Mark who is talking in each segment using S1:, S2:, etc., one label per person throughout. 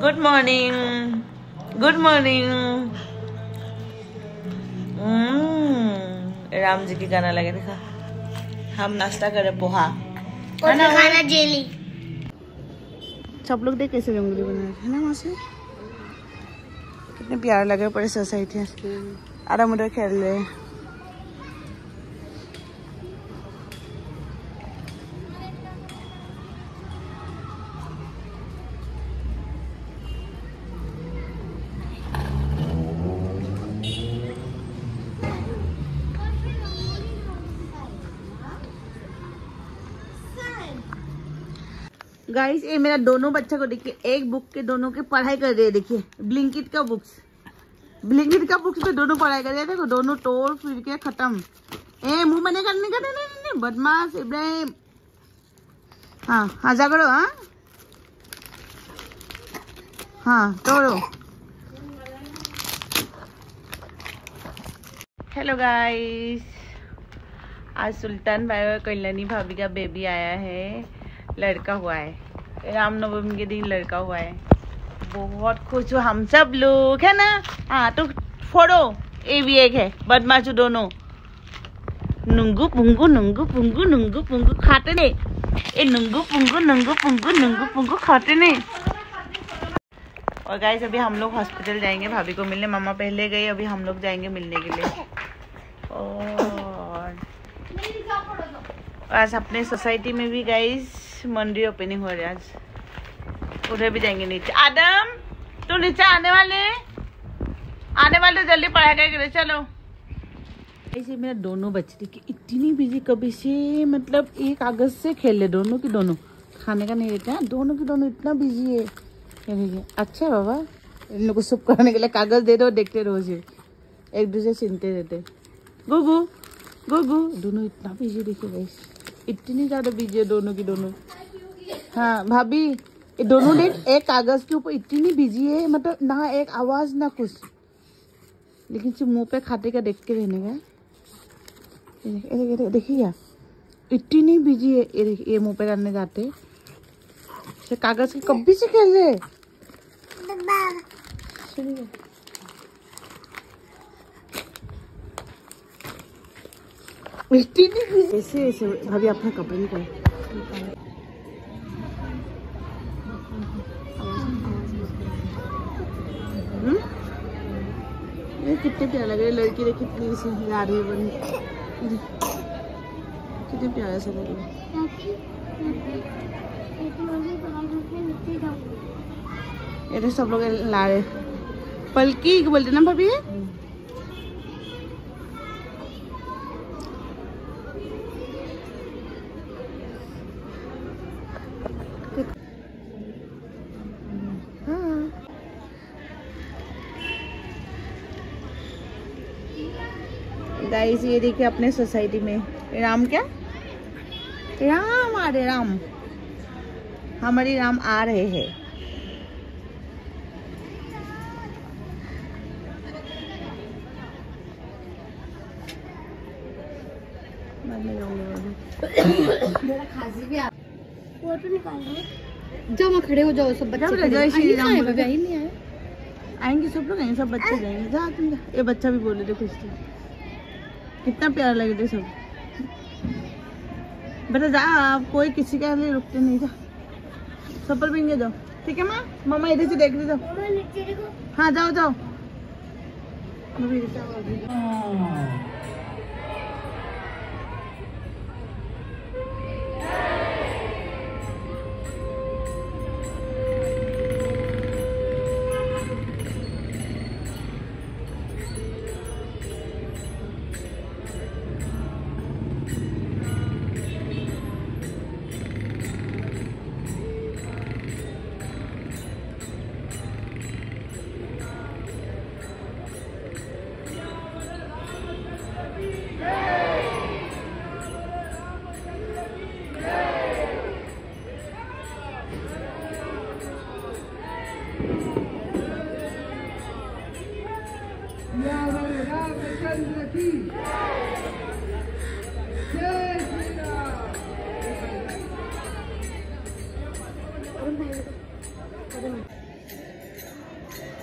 S1: Good morning, good morning. Ram ji की गाना लगे देखा। हम नाश्ता करे पोहा
S2: और खाना जेली।
S1: सब लोग देख कैसे रंगोली बना रहे है ना मासी, कितने प्यार लगे पूरे सोसाइटी। आरा मुझे खेल रहे। गाइस ये मेरा दोनों बच्चा को देखिए, एक बुक के दोनों की पढ़ाई कर रहे हैं। देखिए ब्लिंकिट का बुक्स पे दोनों पढ़ाई कर रहे हैं। देखो दोनों तोड़ फिर के खत्म। ए मुंह बने करने का नहीं, बदमाश इब्राहिम। हाँ हाँ जा करो। हाँ हाँ तोड़ो। हेलो गाइस, आज सुल्तान भाई और कल्याणी भाभी का बेबी आया है, लड़का हुआ है। रामनवमी के दिन लड़का हुआ है। बहुत खुश हो हम सब लोग है ना। हाँ तो फोड़ो, ये भी एक है बदमाश दोनों। नुंगू पुंगू नुंगू पुंगू नुंगू पुंगू खाते नहीं। ये नुंगू पुंगू नुंगू पुंगू नुंगू पुंगू खाते नहीं। और गाइस अभी हम लोग हॉस्पिटल जाएंगे भाभी को मिलने। मामा पहले गए, अभी हम लोग जाएंगे मिलने के लिए। और आज अपने सोसाइटी में भी गाइस मंदिर ओपनिंग हो रही है। आज उधर भी जाएंगे नीचे। आदम तू नीचे आने वाले जल्दी पढ़ाई करके चलो। ऐसे मेरा दोनों बच्चे की इतनी बिजी, कभी से मतलब 1 अगस्त से खेल ले दोनों की दोनों। खाने का नहीं रहता है, दोनों की दोनों इतना बिजी है। अच्छा है बाबा, इन लोग को सब करने के लिए कागज दे दो, देखते रोज एक दूसरे सुनते रहते। गुगू गुगू दोनों इतना बिजी देखिए गाइस, इतनी ज्यादा बिजी है दोनों की दोनों। हाँ भाभी ये दोनों देख 1 कागज के ऊपर इतनी बिजी है, मतलब ना एक आवाज ना कुछ, लेकिन सिर्फ मुंह पे खाते का देख के रहने का। देखिए इतनी बिजी है। ये देखिए ये मुंह पे करने जाते से कागज के कभी से खेल रहे। ऐसे ऐसे भाभी अपना कपड़े निकाल। ये कितने प्यारे लग रहे लड़की देखिए, कितनी सी ला रही बनी, कितने प्यारे से लग रहे। ये सब लोग ला रहे। पलकी बोलते ना भाभी। गाइस ये देखिए अपने सोसाइटी में राम क्या राम आ रहे, राम हमारे राम आ रहे हैं।
S2: खांसी भी आ फोटो निकालना। जाओ वहाँ खड़े हो जाओ, सब बच्चे जय श्री राम नहीं आए।
S1: आएंगे सब लोग, आएंगे सब बच्चे जाएंगे। जा तुम जा। ये बच्चा भी बोले थे कुछ, कितना प्यारा लगे थे सब। बेटा जा, आप कोई किसी के लिए रुकते नहीं। जा सब पर बिंगे जाओ, ठीक है माँ। मामा इधर से देख लीजिए। हाँ जाओ जाओ।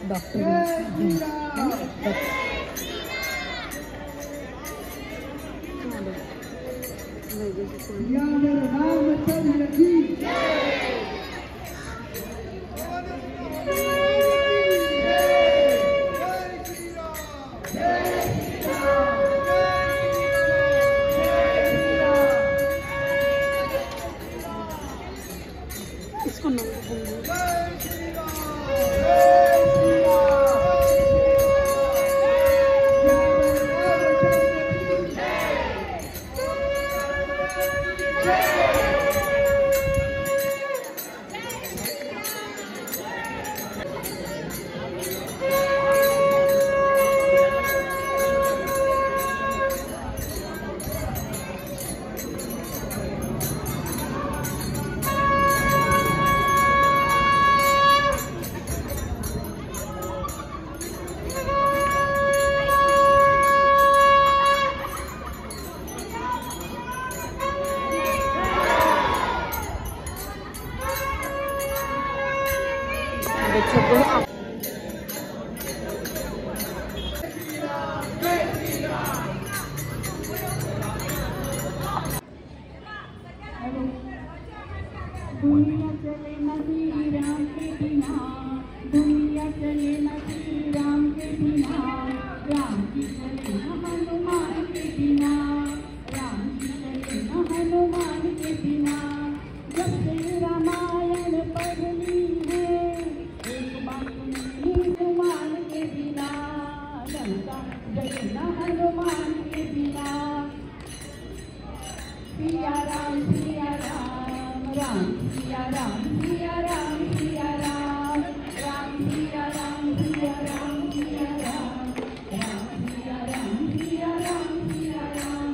S2: इसको नो दुनिया चले नहीं राम के बिना, दुनिया चले नहीं राम के बिना, राम की चले न हनुमान के बिना, राम की चले न हनुमान के बिना। जब से रामायण पढ़ ली है, एक बात नहीं हनुमान के बिना, लंका चले न हनुमान के बिना। सिया राम राम सिया राम सिया राम सिया राम राम सिया राम सिया राम सिया राम राम सिया राम सिया राम सिया राम।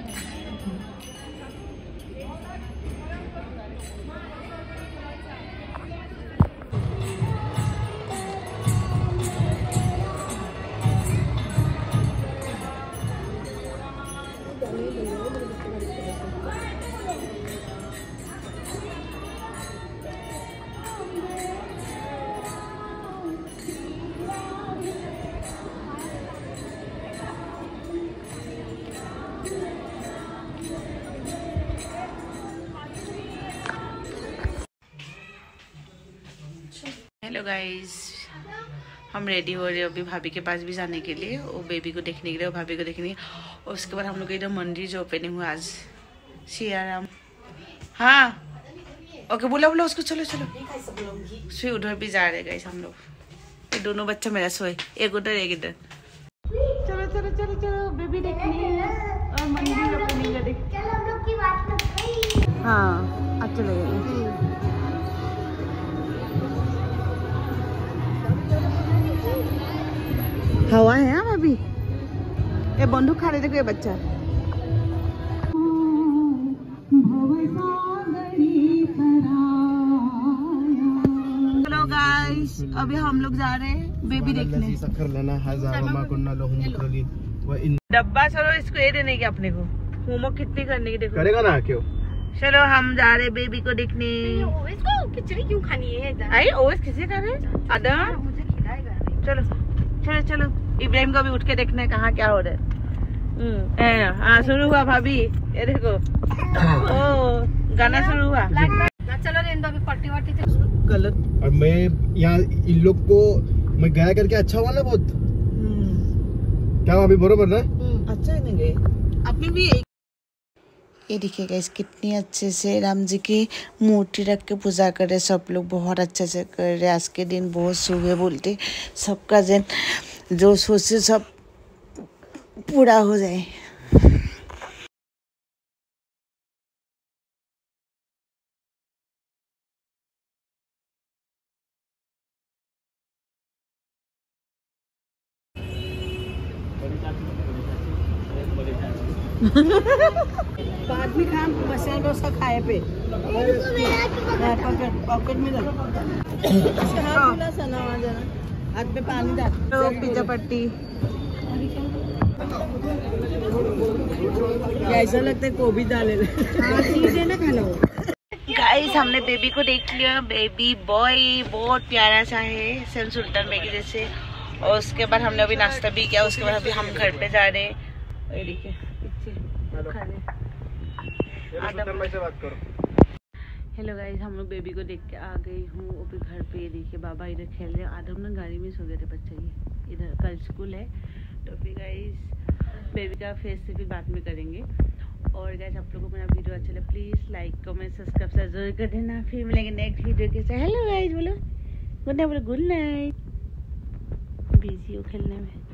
S1: हेलो गाइस, हम रेडी हो रहे हैं अभी भाभी के पास भी जाने के लिए, वो बेबी को देखने के लिए और भाभी को देखने के लिए। और उसके बाद हम लोग इधर मंदिर जो ओपनिंग हुआ आज, सिया राम। हाँ ओके, बोला बोला उसको, चलो चलो। फिर उधर भी जा रहे गाइस हम लोग, ये दोनों बच्चा मेरा सोए, एक उधर एक इधर। चलो चलो चलो चलो, बेबी देखने और मंदिर ओपनिंग का देख। हाँ अच्छा लगेगा। हवा है हम अभी, ये बंदूक खा रहे देखो ये बच्चा। हेलो गाइस, अभी हम लोग जा रहे हैं बेबी देखने। डब्बा चलो इसको ये देने की अपने को, होमवर्क कितनी करने की देखो
S3: करेगा ना क्यों।
S1: चलो हम जा रहे बेबी को देखने।
S2: इसको खिचड़ी क्यों खानी है?
S1: आई ओएस किसे कर रहे आदा,
S2: मुझे खिलाएगा।
S1: चलो चलो चलो, इब्राहिम को भी उठ के देखना है कहाँ क्या हो रहा है। हाँ शुरू हुआ भाभी, ये देखो ओ गाना शुरू हुआ।
S2: चलो रेंदो अभी पट्टी वट्टी
S1: गलत।
S3: और मैं यहाँ इन लोग को मैं गया करके अच्छा हुआ ना बहुत। क्या अभी बरोबर ना,
S1: अच्छा है नहीं अपने भी। ये देखिएगा इस कितनी अच्छे से राम जी की मूर्ति रख के पूजा कर रहे सब लोग, बहुत अच्छे से कर रहे। आज के दिन बहुत शुभ है बोलते, सबका जन जो सोचे सब पूरा हो जाए। बाद में खाम मसाला डोसा खाए पे पॉकेट में हाथ पे पानी डाल। तो पिज्जा पट्टी ऐसा लगता है गोभी डाले ना खाना। गाइस हमने बेबी को देख लिया। बेबी बॉय बहुत प्यारा सा है, सेंट सुल्तान बेबी जैसे। और उसके बाद हमने अभी नाश्ता भी किया। उसके बाद अभी हम घर पे जा रहे हैं। ये देखिए हेलो गाइस, हम लोग बेबी को देख के आ गई हूँ अभी घर पे। ये देखिए बाबा इधर खेल रहे हैं। आज हम लोग गाड़ी में सो गए थे बच्चे ये। इधर कल स्कूल है तो फिर गाइस बेबी का फेस से भी बात में करेंगे। और गाइस आप लोगों को मेरा वीडियो अच्छा लगे प्लीज़ लाइक कमेंट सब्सक्राइब जरूर कर देना। फिर मिलेंगे नेक्स्ट वीडियो के साथ। हेलो गाइस बोलो गुड नाइट, बोलो गुड नाइट। बिजी हो खेलने में।